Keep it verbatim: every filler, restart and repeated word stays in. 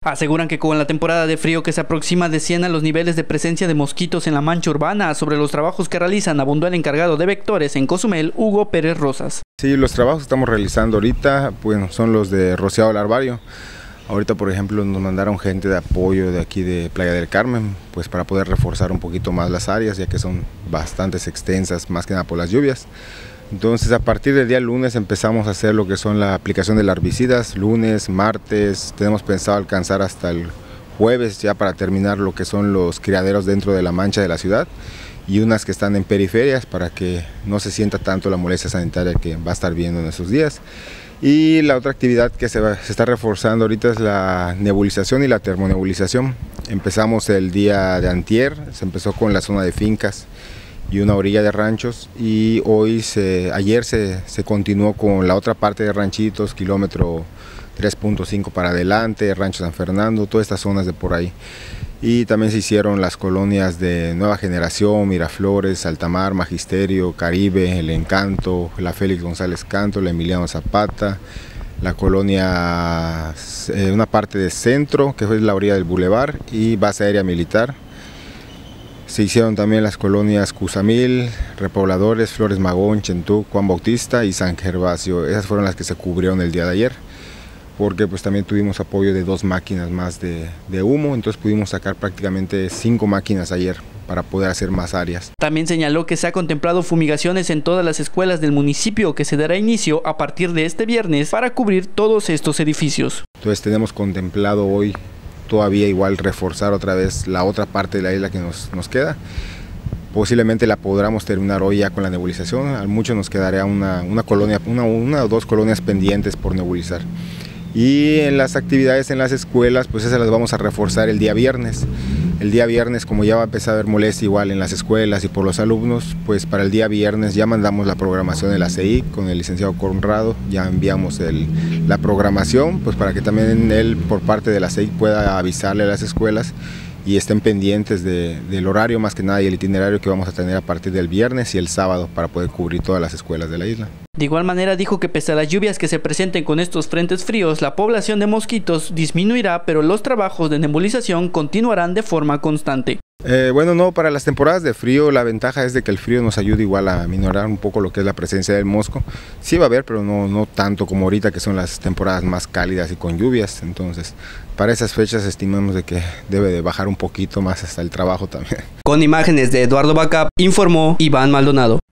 Aseguran que con la temporada de frío que se aproxima desciendan los niveles de presencia de mosquitos en la mancha urbana. Sobre los trabajos que realizan abundó el encargado de vectores en Cozumel, Hugo Pérez Rosas. Sí, los trabajos que estamos realizando ahorita bueno, son los de rociado larvario. Ahorita, por ejemplo, nos mandaron gente de apoyo de aquí de Playa del Carmen, pues para poder reforzar un poquito más las áreas, ya que son bastante extensas, más que nada por las lluvias. Entonces, a partir del día lunes empezamos a hacer lo que son la aplicación de herbicidas, lunes, martes, tenemos pensado alcanzar hasta el jueves ya para terminar lo que son los criaderos dentro de la mancha de la ciudad y unas que están en periferias para que no se sienta tanto la molestia sanitaria que va a estar viendo en esos días. Y la otra actividad que se, va, se está reforzando ahorita es la nebulización y la termonebulización. Empezamos el día de antier, se empezó con la zona de fincas y una orilla de ranchos, y hoy, se, ayer se, se continuó con la otra parte de ranchitos, kilómetro tres punto cinco para adelante, Rancho San Fernando, todas estas zonas de por ahí. Y también se hicieron las colonias de Nueva Generación, Miraflores, Altamar, Magisterio, Caribe, El Encanto, la Félix González Canto, la Emiliano Zapata, la colonia, eh, una parte de Centro, que fue la orilla del Boulevard, y Base Aérea Militar. Se hicieron también las colonias Cusamil, Repobladores, Flores Magón, Chentú, Juan Bautista y San Gervasio. Esas fueron las que se cubrieron el día de ayer, porque pues también tuvimos apoyo de dos máquinas más de, de humo, entonces pudimos sacar prácticamente cinco máquinas ayer para poder hacer más áreas. También señaló que se ha contemplado fumigaciones en todas las escuelas del municipio, que se dará inicio a partir de este viernes para cubrir todos estos edificios. Entonces tenemos contemplado hoy todavía igual reforzar otra vez la otra parte de la isla que nos, nos queda. Posiblemente la podamos terminar hoy ya con la nebulización. A mucho nos quedaría una, una colonia, una, una o dos colonias pendientes por nebulizar. Y en las actividades en las escuelas, pues esas las vamos a reforzar el día viernes. El día viernes, como ya va a empezar a haber molestia igual en las escuelas y por los alumnos, pues para el día viernes ya mandamos la programación de la C I con el licenciado Conrado, ya enviamos el, la programación, pues para que también él por parte de la C I pueda avisarle a las escuelas y estén pendientes de, del horario más que nada y el itinerario que vamos a tener a partir del viernes y el sábado para poder cubrir todas las escuelas de la isla. De igual manera dijo que pese a las lluvias que se presenten con estos frentes fríos, la población de mosquitos disminuirá, pero los trabajos de nebulización continuarán de forma constante. Eh, bueno, no, para las temporadas de frío la ventaja es de que el frío nos ayuda igual a minorar un poco lo que es la presencia del mosco. Sí va a haber, pero no, no tanto como ahorita que son las temporadas más cálidas y con lluvias. Entonces, para esas fechas estimamos de que debe de bajar un poquito más hasta el trabajo también. Con imágenes de Eduardo Bacap, informó Iván Maldonado.